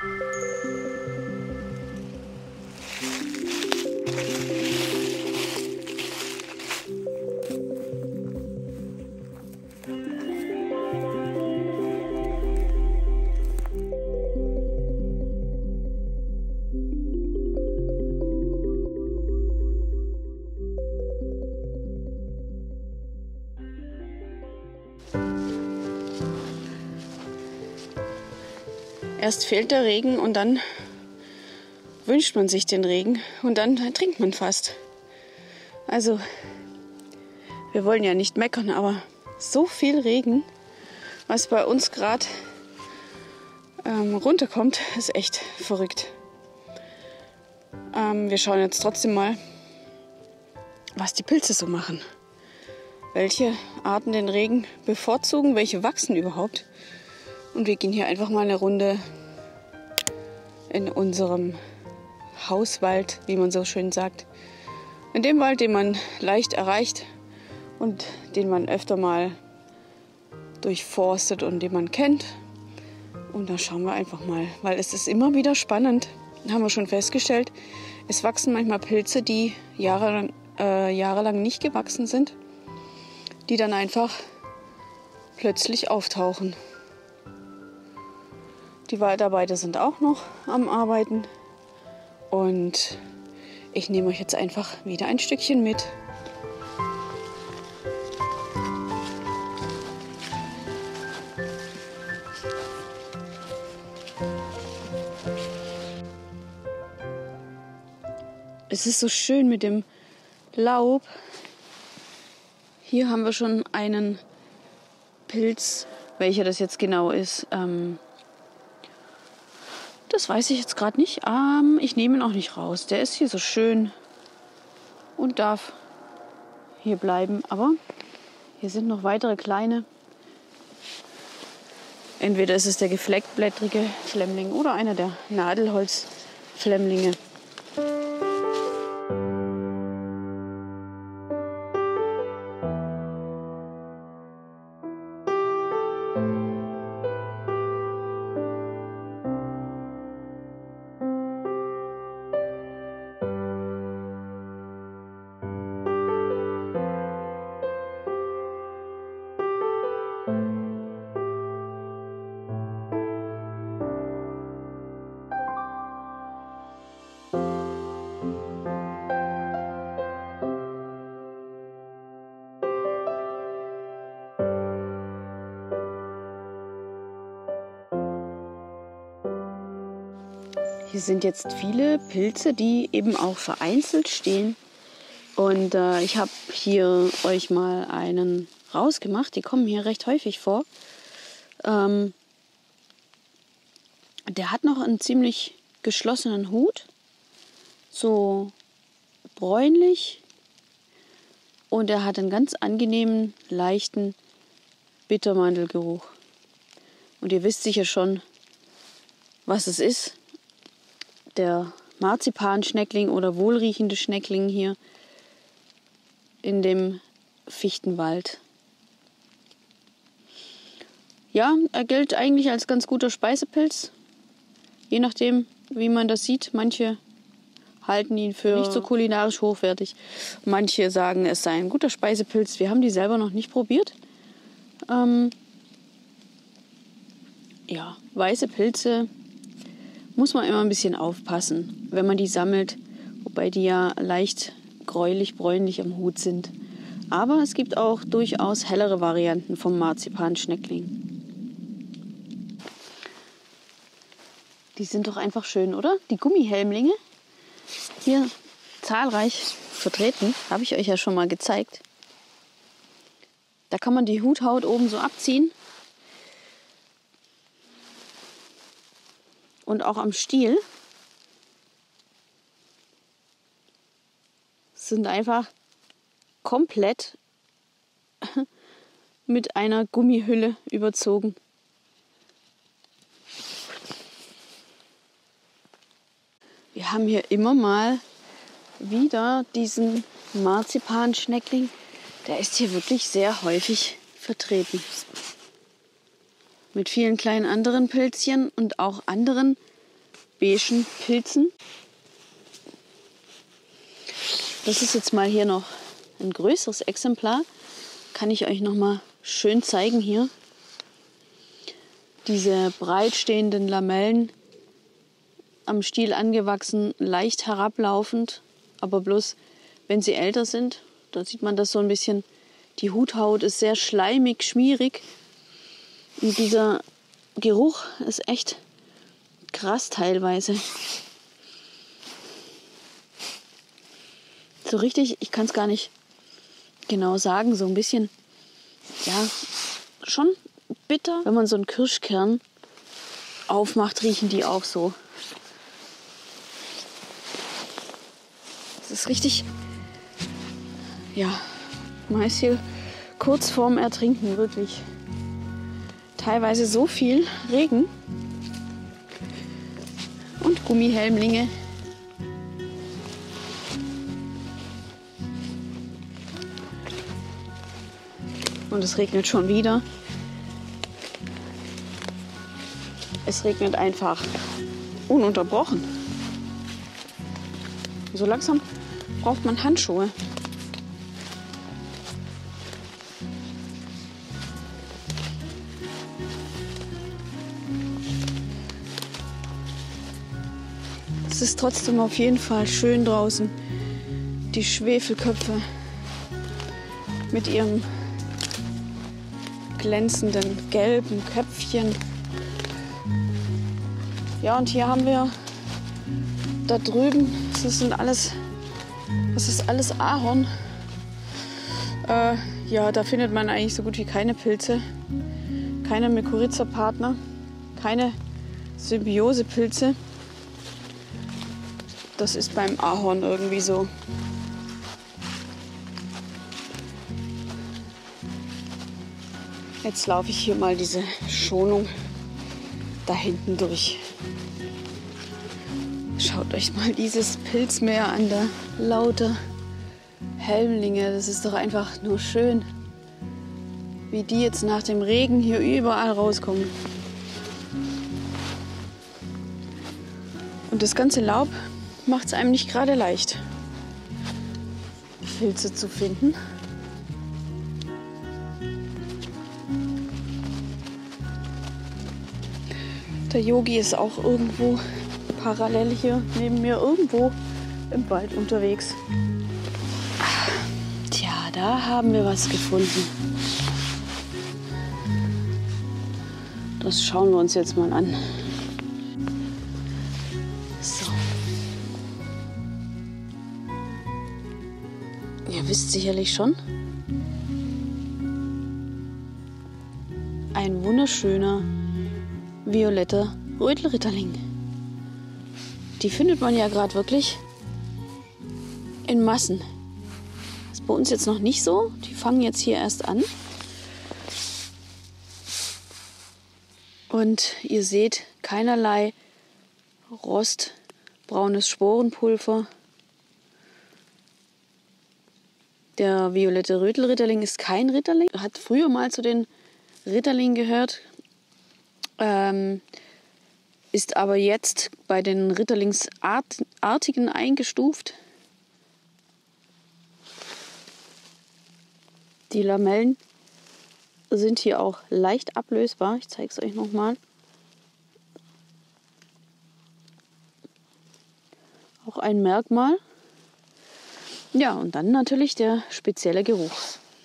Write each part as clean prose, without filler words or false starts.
Erst fehlt der Regen und dann wünscht man sich den Regen und dann trinkt man fast. Also, wir wollen ja nicht meckern, aber so viel Regen, was bei uns gerade runterkommt, ist echt verrückt. Wir schauen jetzt trotzdem mal, was die Pilze so machen. Welche Arten den Regen bevorzugen, welche wachsen überhaupt. Und wir gehen hier einfach mal eine Runde in unserem Hauswald, wie man so schön sagt. In dem Wald, den man leicht erreicht und den man öfter mal durchforstet und den man kennt. Und da schauen wir einfach mal, weil es ist immer wieder spannend, haben wir schon festgestellt. Es wachsen manchmal Pilze, die jahrelang nicht gewachsen sind, die dann einfach plötzlich auftauchen. Die Waldarbeiter sind auch noch am Arbeiten und ich nehme euch jetzt einfach wieder ein Stückchen mit. Es ist so schön mit dem Laub. Hier haben wir schon einen Pilz, welcher das jetzt genau ist. Das weiß ich jetzt gerade nicht. Ich nehme ihn auch nicht raus. Der ist hier so schön und darf hier bleiben. Aber hier sind noch weitere kleine. Entweder ist es der gefleckblättrige Flemmling oder einer der Nadelholzflemmlinge. Hier sind jetzt viele Pilze, die eben auch vereinzelt stehen. Und ich habe hier euch mal einen rausgemacht. Die kommen hier recht häufig vor. Der hat noch einen ziemlich geschlossenen Hut. So bräunlich. Und er hat einen ganz angenehmen, leichten Bittermandelgeruch. Und ihr wisst sicher schon, was es ist. Der Marzipanschneckling oder wohlriechende Schneckling hier in dem Fichtenwald. Ja, er gilt eigentlich als ganz guter Speisepilz. Je nachdem, wie man das sieht. Manche halten ihn für nicht so kulinarisch hochwertig. Manche sagen, es sei ein guter Speisepilz. Wir haben die selber noch nicht probiert. Ja, weiße Pilze muss man immer ein bisschen aufpassen, wenn man die sammelt, wobei die ja leicht gräulich-bräunlich am Hut sind. Aber es gibt auch durchaus hellere Varianten vom Marzipanschneckling. Die sind doch einfach schön, oder? Die Gummihelmlinge, hier zahlreich vertreten, habe ich euch ja schon mal gezeigt. Da kann man die Huthaut oben so abziehen. Und auch am Stiel sind einfach komplett mit einer Gummihülle überzogen. Wir haben hier immer mal wieder diesen Marzipanschneckling. Der ist hier wirklich sehr häufig vertreten. Mit vielen kleinen anderen Pilzchen und auch anderen beigen Pilzen. Das ist jetzt mal hier noch ein größeres Exemplar. Kann ich euch noch mal schön zeigen hier. Diese breit stehenden Lamellen am Stiel angewachsen, leicht herablaufend, aber bloß wenn sie älter sind. Da sieht man das so ein bisschen. Die Huthaut ist sehr schleimig, schmierig. Und dieser Geruch ist echt krass teilweise. So richtig, ich kann es gar nicht genau sagen, so ein bisschen, ja, schon bitter. Wenn man so einen Kirschkern aufmacht, riechen die auch so. Das ist richtig, ja, man ist hier kurz vorm Ertrinken, wirklich. Teilweise so viel Regen und Gummihelmlinge. Und es regnet schon wieder. Es regnet einfach ununterbrochen. So langsam braucht man Handschuhe. Es ist trotzdem auf jeden Fall schön draußen. Die Schwefelköpfe mit ihrem glänzenden gelben Köpfchen. Ja, und hier haben wir da drüben, das ist alles Ahorn. Ja, da findet man eigentlich so gut wie keine Pilze, keine Mykorrhiza-Partner, keine Symbiose-Pilze. Das ist beim Ahorn irgendwie so. Jetzt laufe ich hier mal diese Schonung da hinten durch. Schaut euch mal dieses Pilzmeer an, da lauter Helmlinge. Das ist doch einfach nur schön, wie die jetzt nach dem Regen hier überall rauskommen. Und das ganze Laub macht es einem nicht gerade leicht, Pilze zu finden. Der Yogi ist auch irgendwo parallel hier neben mir irgendwo im Wald unterwegs. Tja, da haben wir was gefunden. Das schauen wir uns jetzt mal an. So. Ihr wisst sicherlich schon, ein wunderschöner violetter Rötelritterling. Die findet man ja gerade wirklich in Massen. Das ist bei uns jetzt noch nicht so. Die fangen jetzt hier erst an. Und ihr seht keinerlei rostbraunes Sporenpulver. Der violette Rötelritterling ist kein Ritterling. Hat früher mal zu den Ritterlingen gehört. Ist aber jetzt bei den Ritterlingsartigen eingestuft. Die Lamellen sind hier auch leicht ablösbar. Ich zeige es euch nochmal. Auch ein Merkmal. Ja, und dann natürlich der spezielle Geruch.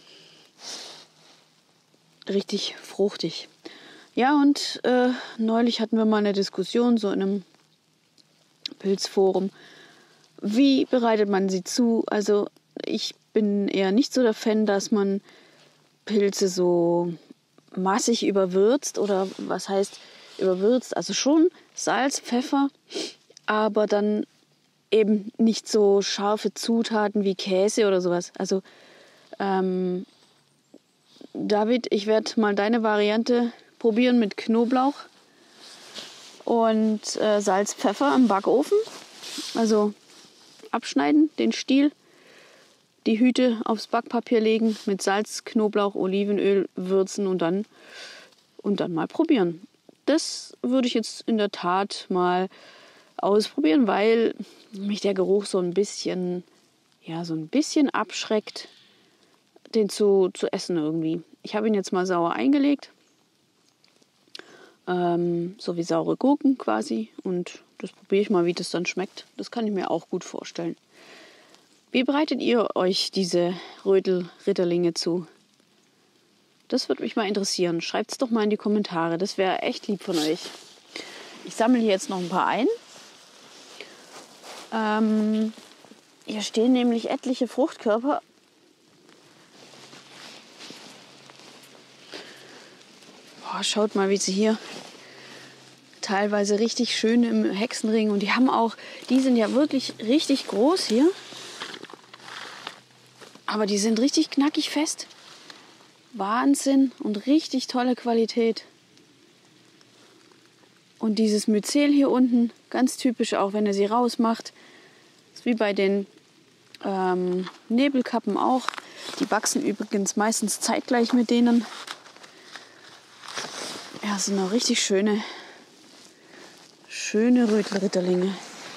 Richtig fruchtig. Ja, und neulich hatten wir mal eine Diskussion so in einem Pilzforum. Wie bereitet man sie zu? Also ich bin eher nicht so der Fan, dass man Pilze so massig überwürzt oder was heißt überwürzt? Also schon Salz, Pfeffer, aber dann eben nicht so scharfe Zutaten wie Käse oder sowas. Also David, ich werde mal deine Variante probieren mit Knoblauch und Salz, Pfeffer im Backofen. Also abschneiden, den Stiel, die Hüte aufs Backpapier legen, mit Salz, Knoblauch, Olivenöl würzen und dann mal probieren. Das würde ich jetzt in der Tat mal ausprobieren, weil mich der Geruch so ein bisschen abschreckt, den zu essen irgendwie. Ich habe ihn jetzt mal sauer eingelegt, so wie saure Gurken quasi, und das probiere ich mal, wie das dann schmeckt. Das kann ich mir auch gut vorstellen. Wie bereitet ihr euch diese Rötel-Ritterlinge zu? Das würde mich mal interessieren. Schreibt es doch mal in die Kommentare. Das wäre echt lieb von euch. Ich sammle hier jetzt noch ein paar ein. Hier stehen nämlich etliche Fruchtkörper. Boah, schaut mal, wie sie hier teilweise richtig schön im Hexenring. Und die sind ja wirklich richtig groß hier. Aber die sind richtig knackig fest. Wahnsinn und richtig tolle Qualität. Und dieses Myzel hier unten, ganz typisch auch, wenn er sie rausmacht. Ist wie bei den Nebelkappen auch. Die wachsen übrigens meistens zeitgleich mit denen. Ja, sind auch richtig schöne Rötel-Ritterlinge.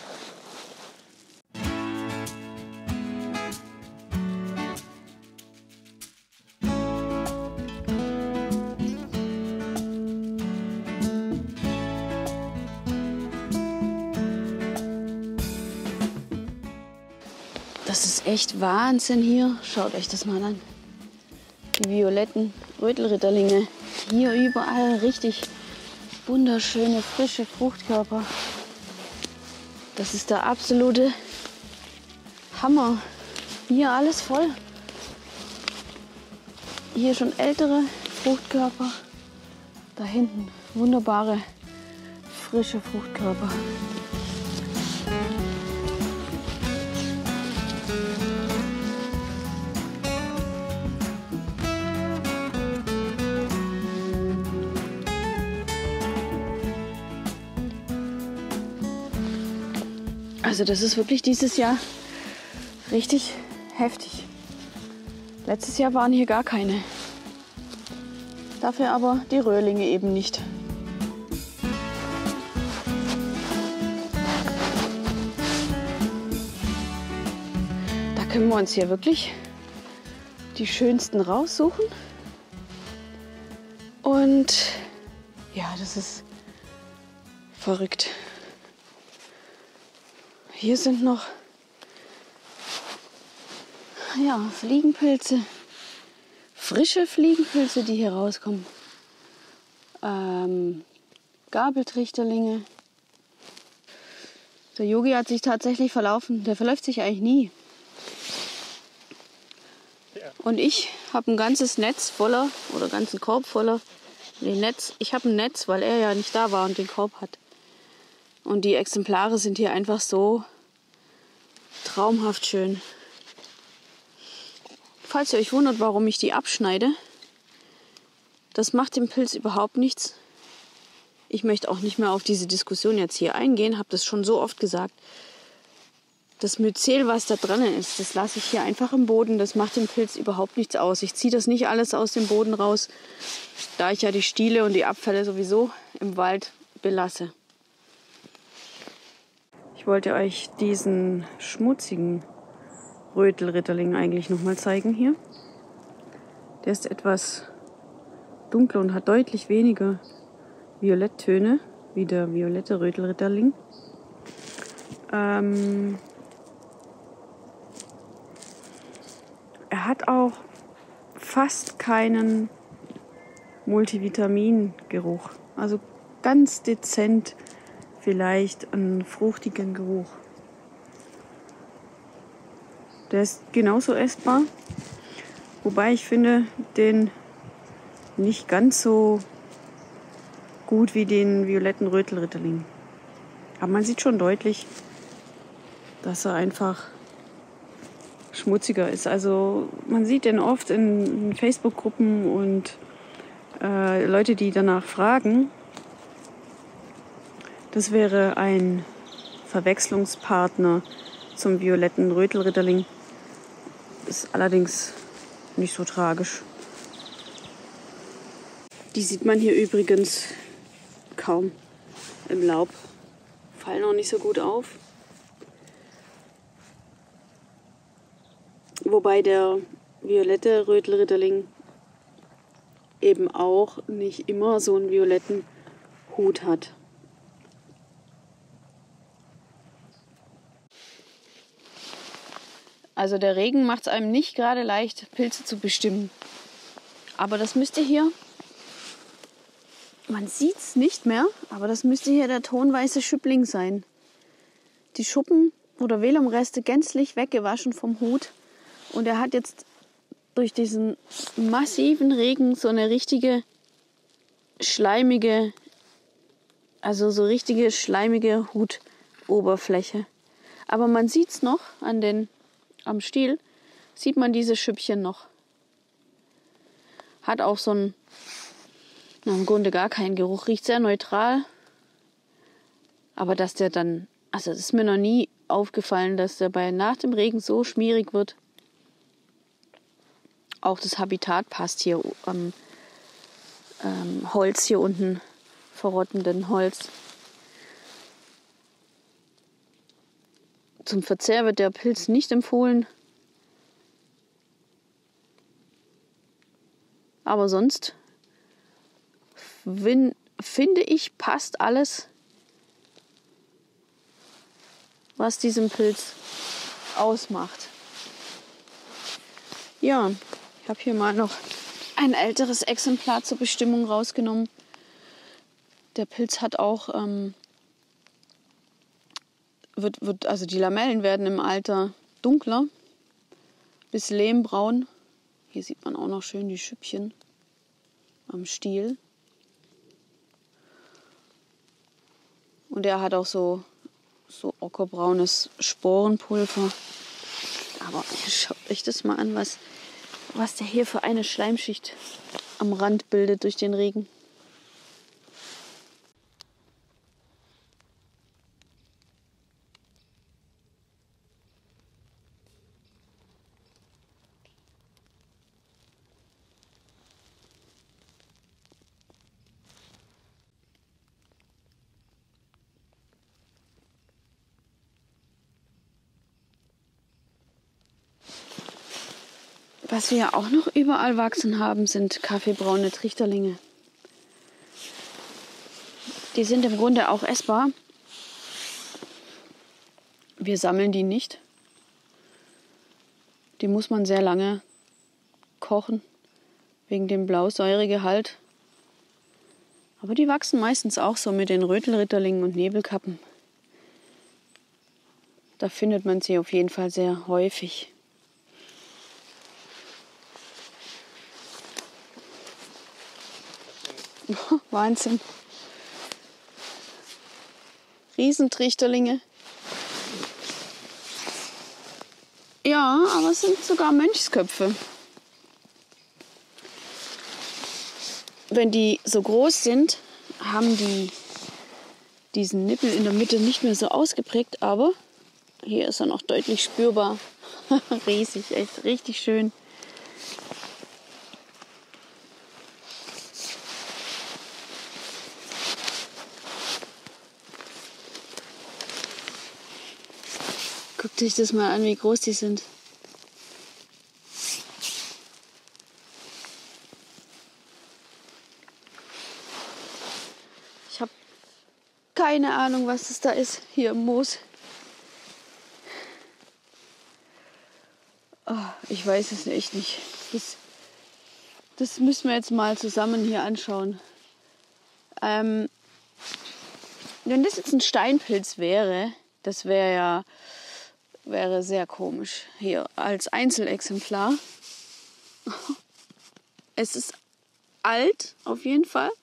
Das ist echt Wahnsinn hier. Schaut euch das mal an. Die violetten Rötel-Ritterlinge. Hier überall richtig wunderschöne, frische Fruchtkörper. Das ist der absolute Hammer. Hier alles voll. Hier schon ältere Fruchtkörper. Da hinten wunderbare, frische Fruchtkörper. Also das ist wirklich dieses Jahr richtig heftig. Letztes Jahr waren hier gar keine. Dafür aber die Röhrlinge eben nicht. Da können wir uns hier wirklich die schönsten raussuchen. Und ja, das ist verrückt. Hier sind noch Fliegenpilze, frische Fliegenpilze, die hier rauskommen. Gabeltrichterlinge. Der Yogi hat sich tatsächlich verlaufen. Der verläuft sich eigentlich nie. Und ich habe ein ganzes Netz voller, oder ganzen Korb voller. Ich habe ein Netz, weil er ja nicht da war und den Korb hat. Und die Exemplare sind hier einfach so traumhaft schön. Falls ihr euch wundert, warum ich die abschneide, das macht dem Pilz überhaupt nichts. Ich möchte auch nicht mehr auf diese Diskussion jetzt hier eingehen, habe das schon so oft gesagt. Das Myzel, was da dran ist, das lasse ich hier einfach im Boden. Das macht dem Pilz überhaupt nichts aus. Ich ziehe das nicht alles aus dem Boden raus, da ich ja die Stiele und die Abfälle sowieso im Wald belasse. Ich wollte euch diesen schmutzigen Rötel-Ritterling eigentlich noch mal zeigen hier. Der ist etwas dunkler und hat deutlich weniger Violetttöne wie der violette Rötel-Ritterling. Er hat auch fast keinen Multivitamingeruch. Also ganz dezent vielleicht einen fruchtigen Geruch. Der ist genauso essbar, wobei ich finde den nicht ganz so gut wie den violetten Rötel-Ritterling. Aber man sieht schon deutlich, dass er einfach schmutziger ist. Also man sieht den oft in Facebook-Gruppen und Leute, die danach fragen. Das wäre ein Verwechslungspartner zum violetten Rötel-Ritterling. Ist allerdings nicht so tragisch. Die sieht man hier übrigens kaum im Laub fallen auch nicht so gut auf. Wobei der violette Rötelritterling eben auch nicht immer so einen violetten Hut hat. Also der Regen macht es einem nicht gerade leicht, Pilze zu bestimmen. Aber das müsste hier, man sieht es nicht mehr, aber das müsste hier der tonweiße Schüppling sein. Die Schuppen oder Velumreste gänzlich weggewaschen vom Hut. Und er hat jetzt durch diesen massiven Regen so eine richtige schleimige, also so richtige schleimige Hutoberfläche. Aber man sieht es noch am Stiel, sieht man diese Schüppchen noch. Hat auch so einen, im Grunde gar keinen Geruch, riecht sehr neutral. Aber dass der dann, also es ist mir noch nie aufgefallen, dass der nach dem Regen so schmierig wird. Auch das Habitat passt hier am Holz hier unten, verrottenden Holz. Zum Verzehr wird der Pilz nicht empfohlen. Aber sonst finde ich, passt alles, was diesen Pilz ausmacht. Ja, ich habe hier mal noch ein älteres Exemplar zur Bestimmung rausgenommen. Der Pilz hat auch, also die Lamellen werden im Alter dunkler bis lehmbraun. Hier sieht man auch noch schön die Schüppchen am Stiel. Und er hat auch so ockerbraunes Sporenpulver. Aber schaut euch das mal an, was der hier für eine Schleimschicht am Rand bildet durch den Regen. Was wir ja auch noch überall wachsen haben, sind kaffeebraune Trichterlinge. Die sind im Grunde auch essbar. Wir sammeln die nicht. Die muss man sehr lange kochen, wegen dem Blausäuregehalt. Aber die wachsen meistens auch so mit den Rötelritterlingen und Nebelkappen. Da findet man sie auf jeden Fall sehr häufig. Wahnsinn. Riesentrichterlinge. Ja, aber es sind sogar Mönchsköpfe. Wenn die so groß sind, haben die diesen Nippel in der Mitte nicht mehr so ausgeprägt, aber hier ist er noch deutlich spürbar. Riesig, echt richtig schön. Guckt euch das mal an, wie groß die sind. Ich habe keine Ahnung, was das da ist, hier im Moos. Oh, ich weiß es echt nicht. Das müssen wir jetzt mal zusammen hier anschauen. Wenn das jetzt ein Steinpilz wäre, das wäre sehr komisch. Hier als Einzelexemplar. Es ist alt, auf jeden Fall.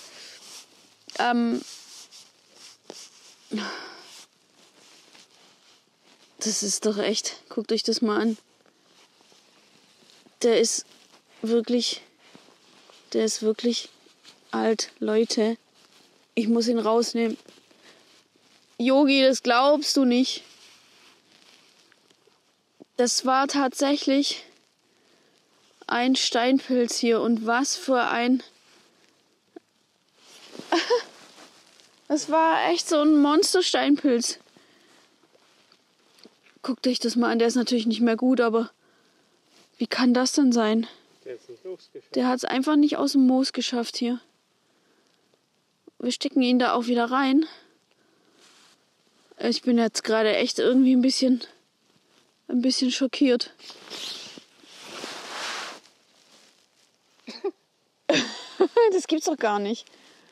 Das ist doch echt, guckt euch das mal an. Der ist wirklich alt. Leute, ich muss ihn rausnehmen. Yogi, das glaubst du nicht. Das war tatsächlich ein Steinpilz hier. Und was für ein... Das war echt so ein Monstersteinpilz. Guckt euch das mal an, der ist natürlich nicht mehr gut, aber wie kann das denn sein? Der hat es einfach nicht aus dem Moos geschafft hier. Wir stecken ihn da auch wieder rein. Ich bin jetzt gerade echt irgendwie ein bisschen schockiert. Das gibt's doch gar nicht.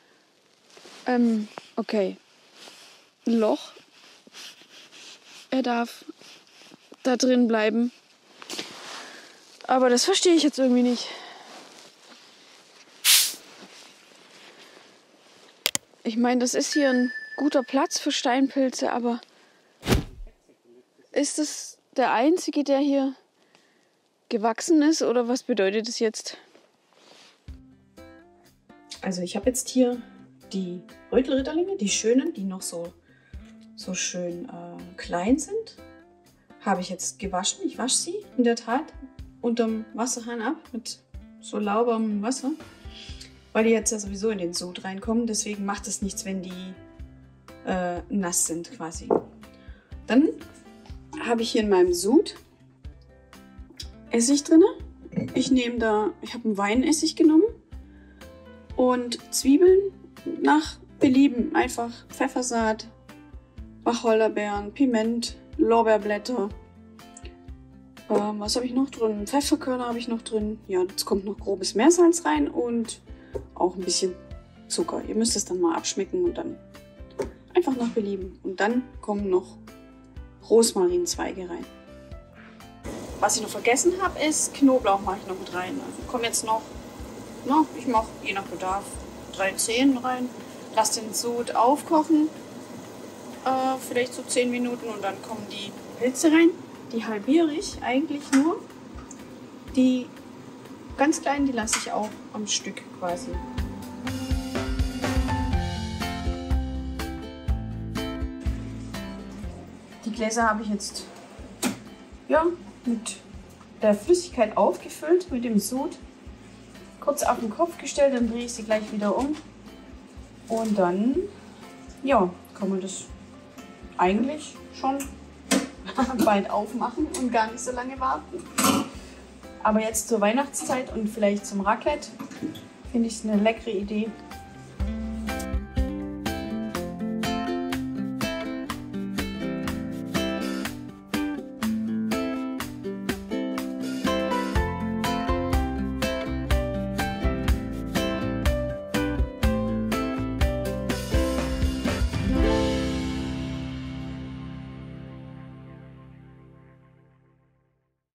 Okay. Loch. Er darf da drin bleiben. Aber das verstehe ich jetzt irgendwie nicht. Ich meine, das ist hier ein guter Platz für Steinpilze, aber ist es der einzige, der hier gewachsen ist, oder was bedeutet es jetzt? Also ich habe jetzt hier die Rötelritterlinge, die schönen, die noch so schön klein sind, habe ich jetzt gewaschen. Ich wasche sie in der Tat unterm Wasserhahn ab mit so lauwarmem Wasser, weil die jetzt ja sowieso in den Sud reinkommen. Deswegen macht es nichts, wenn die nass sind quasi. Dann habe ich hier in meinem Sud Essig drin. Ich habe einen Weinessig genommen und Zwiebeln nach Belieben. Einfach Pfeffersaat, Wacholderbeeren, Piment, Lorbeerblätter. Was habe ich noch drin? Pfefferkörner habe ich noch drin. Ja, jetzt kommt noch grobes Meersalz rein und auch ein bisschen Zucker. Ihr müsst es dann mal abschmecken und dann einfach nach Belieben. Und dann kommen noch Rosmarinzweige rein. Was ich noch vergessen habe, ist Knoblauch mache ich noch mit rein. Also kommen jetzt noch, ich mache je nach Bedarf 3 Zehen rein. Lass den Sud aufkochen, vielleicht so 10 Minuten und dann kommen die Pilze rein. Die halbiere ich eigentlich nur. Die ganz kleinen, die lasse ich auch am Stück quasi. Die Gläser habe ich jetzt mit der Flüssigkeit aufgefüllt, mit dem Sud. Kurz auf den Kopf gestellt, dann drehe ich sie gleich wieder um. Und dann kann man das eigentlich schon bald aufmachen und gar nicht so lange warten. Aber jetzt zur Weihnachtszeit und vielleicht zum Raclette finde ich es eine leckere Idee,